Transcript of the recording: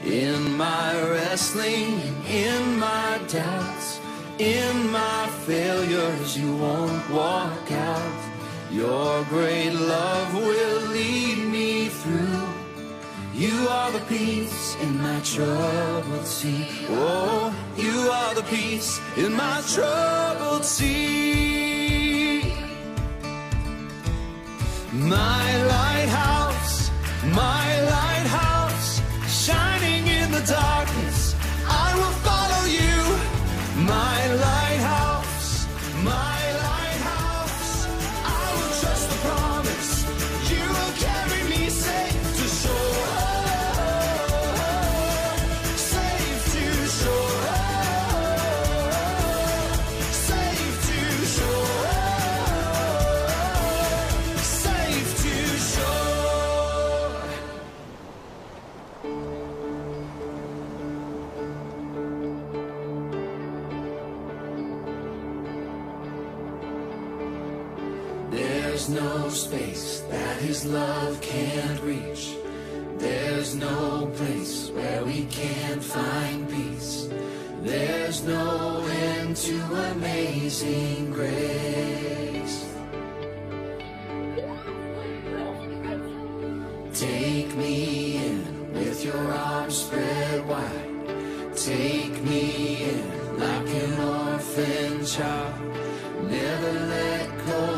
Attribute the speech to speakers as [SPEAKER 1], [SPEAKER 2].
[SPEAKER 1] In my wrestling, in my doubts, in my failures, you won't walk out. Your great love will lead me through. You are the peace in my troubled sea. Oh, you are the peace in my troubled sea. My lighthouse, shining in the darkness, I will follow you. My lighthouse, I will trust the promise. You will carry me safe to shore, safe to shore, safe to shore, safe to shore. There's no space that His love can't reach. There's no place where we can't find peace. There's no end to amazing grace. Take me in with your arms spread wide. Take me in like an orphan child. Never let go